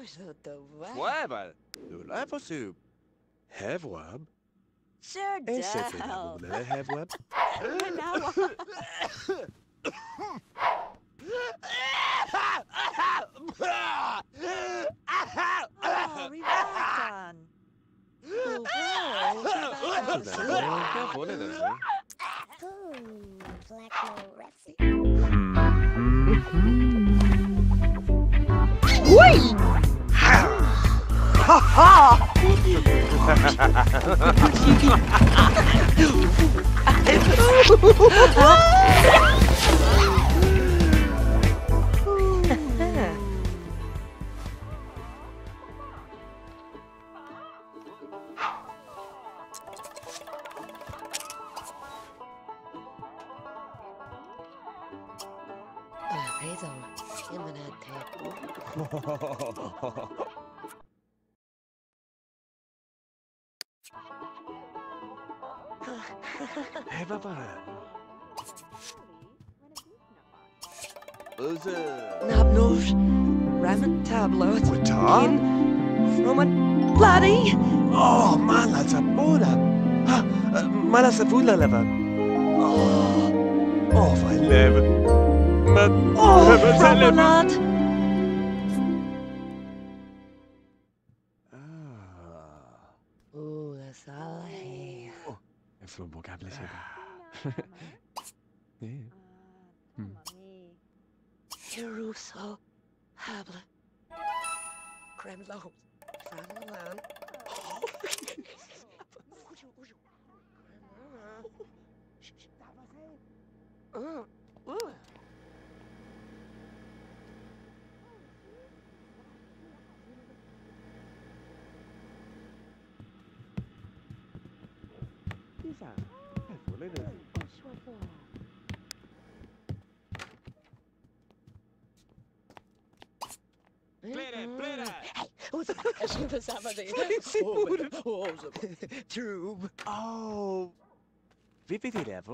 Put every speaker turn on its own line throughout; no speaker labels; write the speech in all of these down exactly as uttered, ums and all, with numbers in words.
Fouebel. Du lever soup. Hevweb.
Sure
Et c'est
down.
le hevweb.
Oh, Rivatan. Oh,
Whee! Ha ha!
Hey, papa. Uze.
Nabnosh, ramen tableau.
Wata?
In Roman bloody.
Oh, man, that's a boda. Man, that's a fula lever. Oh, oh, I live. Man,
Oh,
that's a liver.
Ramonat.
Ah.
Oh, that's all I
Oh, il faut un bon câble, c'est bon.
Jerusalem, Hable, Kremlo, Famalan. Oh, oh.
Isa, il faut les deux.
Play Hey, what's that? Tube.
Oh. Wie bitte level?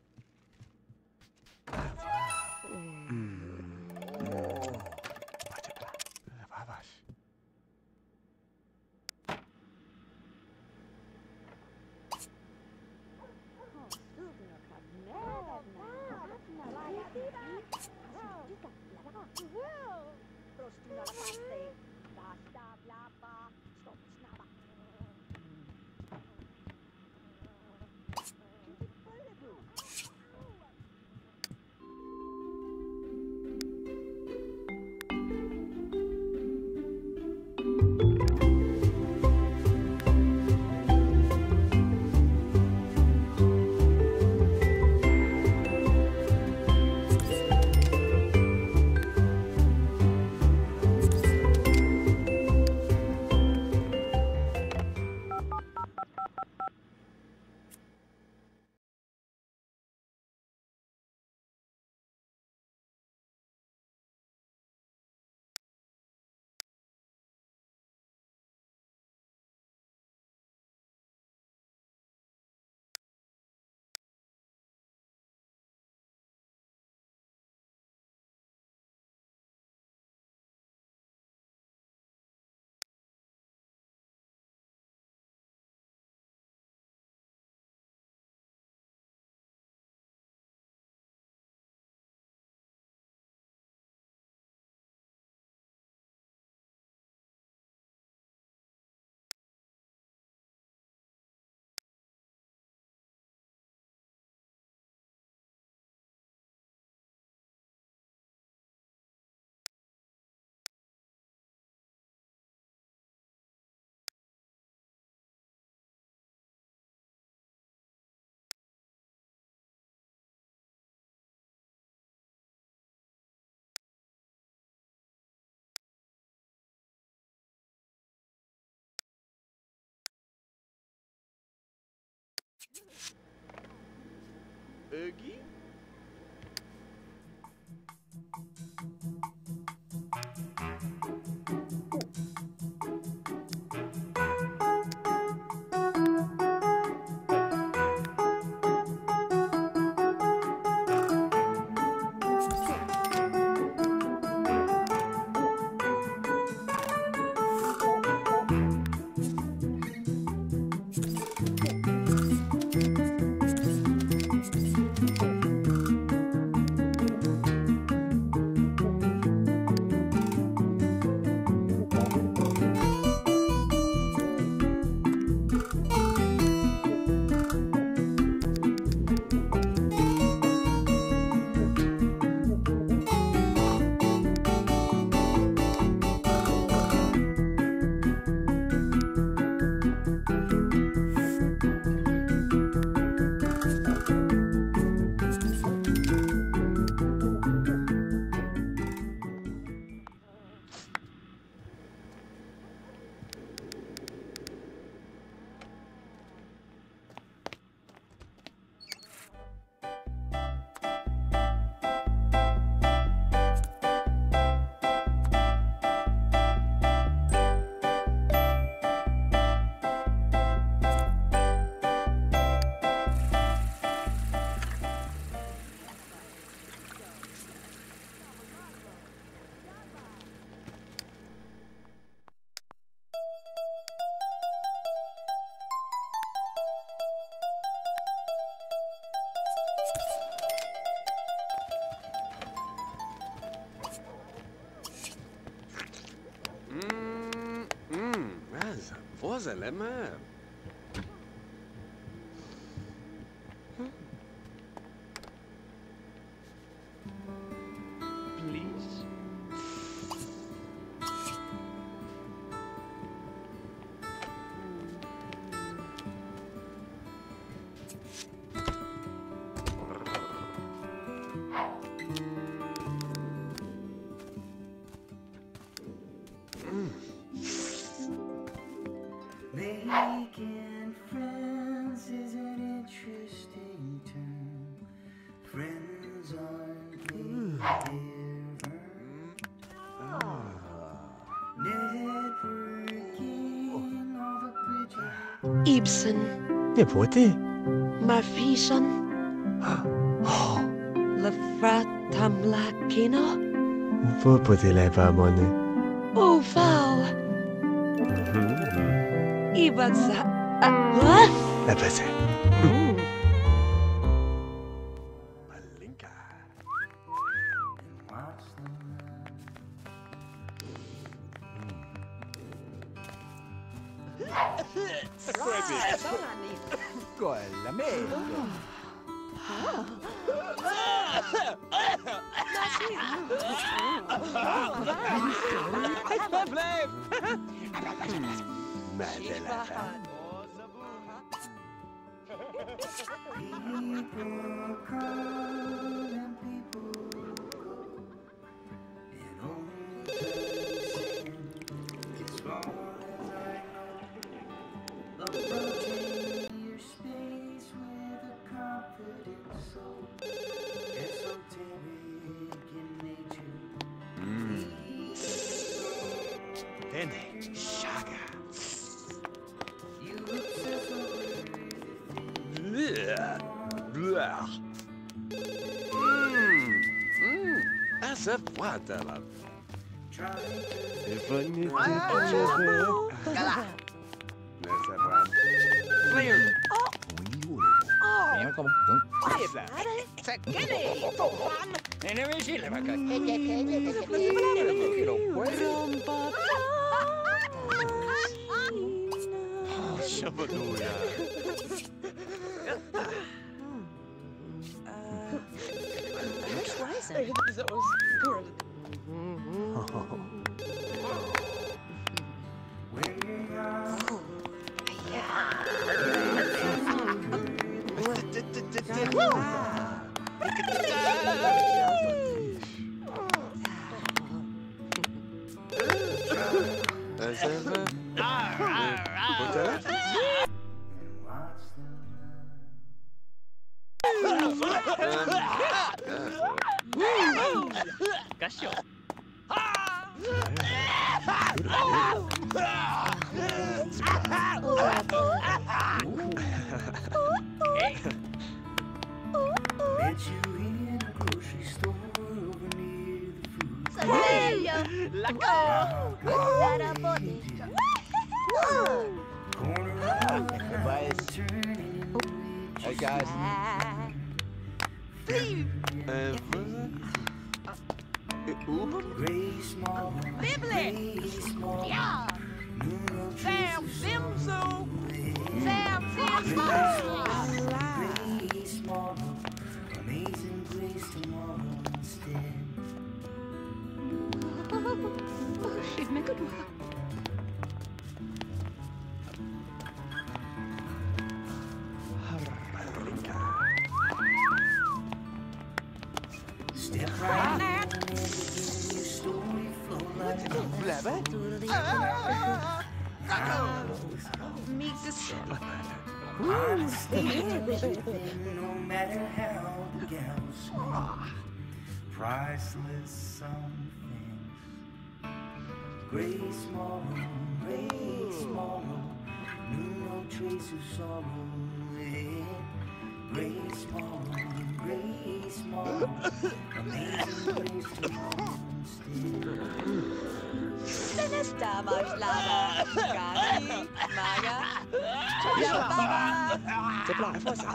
Eugie? Hum, hum, mas voz alemã.
Please.
Making friends is an interesting term. Friends aren't given. Networking over bridges.
Ibsen.
Det var det.
Marfison. Le fratamla kino.
Hvor på det lavamerne?
Oh, foul. Ibatsa. What?
Hvad var det? Malinka.
Quella meglio.
Madela.
People come and people go. And only as far as I know, approaching your space with a confident soul, esoteric in nature.
Bene. Shaga.
You obsess over
Blah. Blah. Mmm. Mmm. Essa fada.
trying to
Stephanie.
Gala.
Nessa fada. Clear.
Vem como.
Sakele.
Ne ne vesile vaikka.
Shabaduya.
Which was
I
it?
think that was good.
when you're young.
Cascio.
Met you in a grocery store over near the food.
Sveglio. Guarda
Corner of the
Guys.
turning
Hey guys.
gray small.
Bibli.
Gray small.
Ja.
Nuno
Sam Simsu. Sam
Gray
Simsu.
small. Amazing grace tomorrow instead. Step right in and begin your story flow like honesty in everything, no matter how the gals are. Priceless some things. Grace morrow, grace morrow, knew no trace of sorrow. Yeah. Grace morrow, grace morrow, amazing grace tomorrow instead.
Estaba aislada. Casi. Maga. Baba.
C'est plein, fais ça.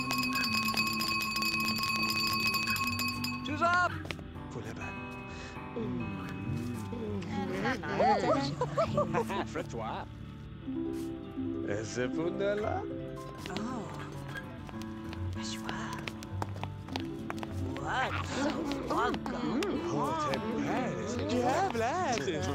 Choose up.
Faut là-bas.
Fais-toi.
Esse wunderbar.
Oh. Joie. What? So welcome.
Oh, te pares. Diablas.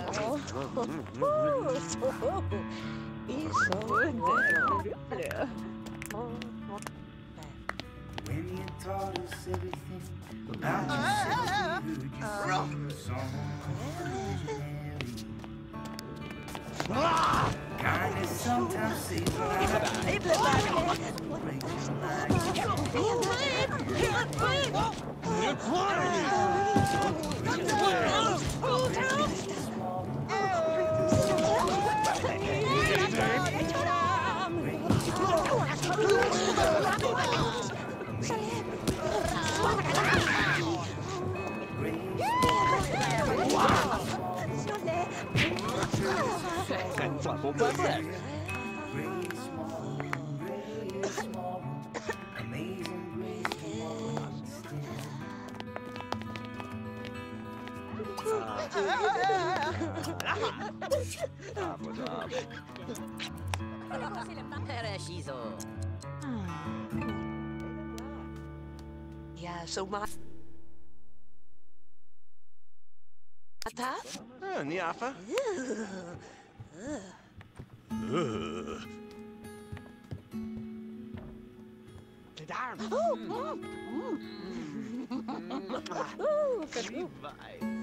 When you taught us everything about yourself, you just sing a song imaginary. Kindness sometimes seems like
Faut pas faire.
great small, great small, amazing grace can understand.
Yeah, so my... Attack?
Ah, Niafa.
Oh, oh, mm.